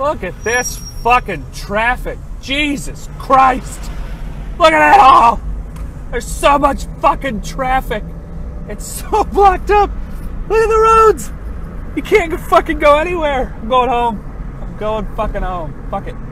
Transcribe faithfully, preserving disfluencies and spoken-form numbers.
Look at this fucking traffic. Jesus Christ. Look at it all. There's so much fucking traffic. It's so blocked up. Look at the roads. You can't fucking go anywhere. I'm going home. I'm going fucking home. Fuck it.